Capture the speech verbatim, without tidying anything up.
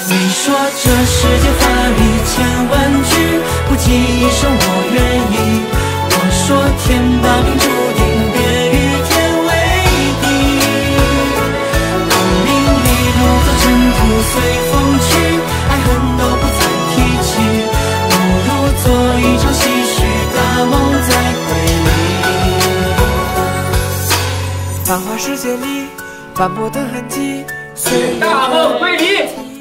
你说这世界法律千万句，不及一声我愿意。我说天把命注定，别与天为敌。光明里路走尘土随风去，爱恨都不再提起，不如做一场戏谑，大梦再回忆。 繁华世界里斑驳的痕迹，岁月大梦归离。